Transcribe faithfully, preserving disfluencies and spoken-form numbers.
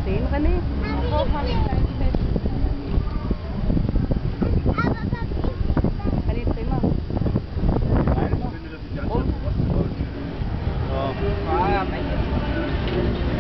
sehen, René? Kann ich drehen mal? Nein, ich finde, dass ich ganz um. Ja.